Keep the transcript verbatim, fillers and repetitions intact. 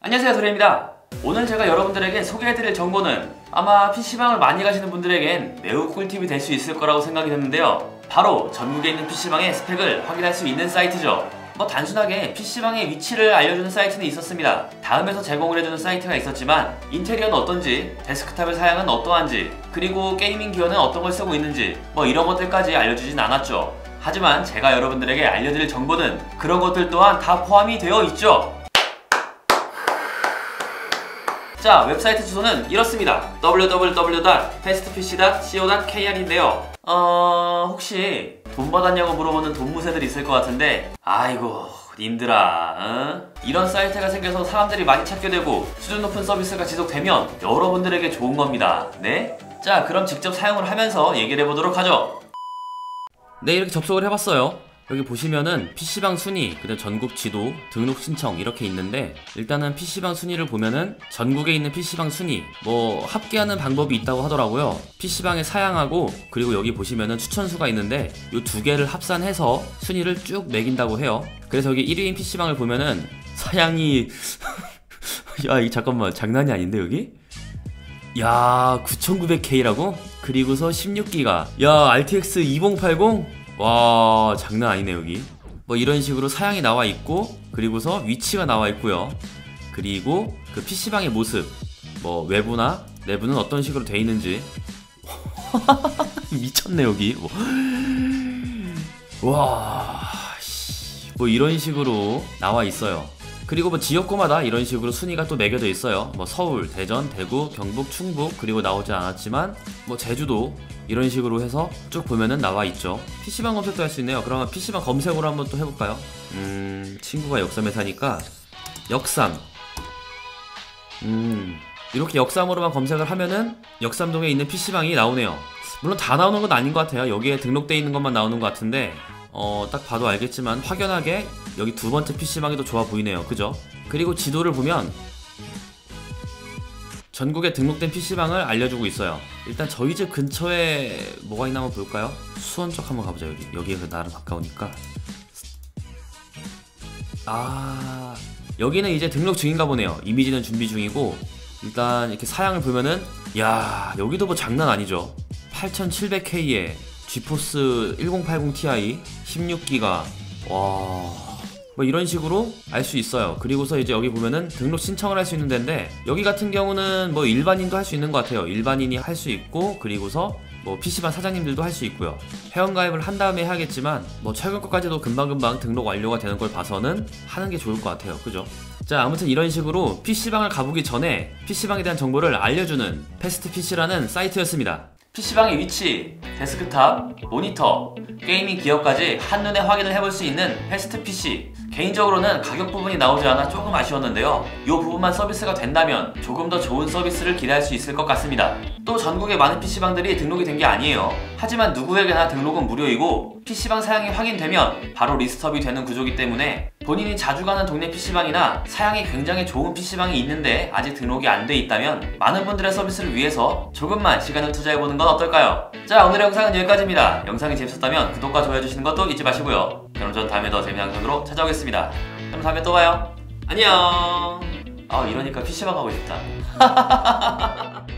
안녕하세요, 도레입니다. 오늘 제가 여러분들에게 소개해드릴 정보는 아마 피시방을 많이 가시는 분들에겐 매우 꿀팁이 될 수 있을 거라고 생각이 됐는데요. 바로 전국에 있는 피시방의 스펙을 확인할 수 있는 사이트죠. 뭐 단순하게 피시방의 위치를 알려주는 사이트는 있었습니다. 다음에서 제공을 해주는 사이트가 있었지만 인테리어는 어떤지, 데스크탑의 사양은 어떠한지, 그리고 게이밍 기어는 어떤 걸 쓰고 있는지 뭐 이런 것들까지 알려주진 않았죠. 하지만 제가 여러분들에게 알려드릴 정보는 그런 것들 또한 다 포함이 되어 있죠. 자, 웹사이트 주소는 이렇습니다. 더블유 더블유 더블유 닷 패스트피시 닷 씨오 닷 케이알인데요. 어... 혹시 돈 받았냐고 물어보는 돈무새들 있을 것 같은데, 아이고 님들아, 어? 이런 사이트가 생겨서 사람들이 많이 찾게 되고 수준 높은 서비스가 지속되면 여러분들에게 좋은 겁니다. 네? 자, 그럼 직접 사용을 하면서 얘기를 해보도록 하죠. 네, 이렇게 접속을 해봤어요. 여기 보시면은 피시방 순위, 그다음 전국 지도, 등록 신청 이렇게 있는데, 일단은 피시방 순위를 보면은 전국에 있는 피시방 순위, 뭐 합계하는 방법이 있다고 하더라고요. 피시방에 사양하고, 그리고 여기 보시면은 추천수가 있는데 이 두 개를 합산해서 순위를 쭉 매긴다고 해요. 그래서 여기 일 위인 피시방을 보면은 사양이 야, 이 잠깐만, 장난이 아닌데 여기? 야, 구천구백 케이라고? 그리고서 십육 기가, 야, 알티엑스 이공팔공? 와, 장난 아니네 여기. 뭐 이런 식으로 사양이 나와 있고, 그리고서 위치가 나와 있고요. 그리고 그 피시방의 모습, 뭐 외부나 내부는 어떤 식으로 돼 있는지 미쳤네 여기. 뭐. 와, 뭐 이런 식으로 나와 있어요. 그리고 뭐 지역구마다 이런 식으로 순위가 또 매겨져 있어요. 뭐 서울, 대전, 대구, 경북, 충북, 그리고 나오지 않았지만 뭐 제주도, 이런 식으로 해서 쭉 보면은 나와 있죠. 피시방 검색도 할 수 있네요. 그러면 피시방 검색으로 한번 또 해볼까요? 음... 친구가 역삼에 사니까 역삼, 음... 이렇게 역삼으로만 검색을 하면은 역삼동에 있는 피시방이 나오네요. 물론 다 나오는 건 아닌 것 같아요. 여기에 등록되어 있는 것만 나오는 것 같은데, 어... 딱 봐도 알겠지만 확연하게 여기 두 번째 피시방이 더 좋아 보이네요. 그죠? 그리고 지도를 보면 전국에 등록된 피시방을 알려주고 있어요. 일단 저희 집 근처에 뭐가 있나 한번 볼까요? 수원 쪽 한번 가보자. 여기 여기에서 나랑 가까우니까. 아, 여기는 이제 등록 중인가 보네요. 이미지는 준비 중이고, 일단 이렇게 사양을 보면은, 야, 여기도 뭐 장난 아니죠. 팔천칠백 케이에 지포스 천팔십 티아이 십육 기가, 와, 뭐 이런 식으로 알 수 있어요. 그리고서 이제 여기 보면은 등록 신청을 할 수 있는 데인데, 여기 같은 경우는 뭐 일반인도 할 수 있는 것 같아요. 일반인이 할 수 있고, 그리고서 뭐 피시방 사장님들도 할 수 있고요. 회원가입을 한 다음에 해야겠지만 뭐 최근 것까지도 금방금방 등록 완료가 되는 걸 봐서는 하는 게 좋을 것 같아요. 그죠? 자, 아무튼 이런 식으로 피시방을 가보기 전에 피시방에 대한 정보를 알려주는 패스트피시라는 사이트였습니다. 피시방의 위치, 데스크탑, 모니터, 게이밍 기어까지 한눈에 확인을 해볼 수 있는 패스트피시. 개인적으로는 가격 부분이 나오지 않아 조금 아쉬웠는데요. 이 부분만 서비스가 된다면 조금 더 좋은 서비스를 기대할 수 있을 것 같습니다. 또 전국에 많은 피시방들이 등록이 된 게 아니에요. 하지만 누구에게나 등록은 무료이고, 피시방 사양이 확인되면 바로 리스트업이 되는 구조이기 때문에 본인이 자주 가는 동네 피시방이나 사양이 굉장히 좋은 피시방이 있는데 아직 등록이 안 돼 있다면 많은 분들의 서비스를 위해서 조금만 시간을 투자해보는 건 어떨까요? 자, 오늘의 영상은 여기까지입니다. 영상이 재밌었다면 구독과 좋아요 해주시는 것도 잊지 마시고요. 그럼 전 다음에 더 재미난 영상으로 찾아오겠습니다. 그럼 다음에 또 봐요. 안녕. 아, 이러니까 피시방 가고 싶다.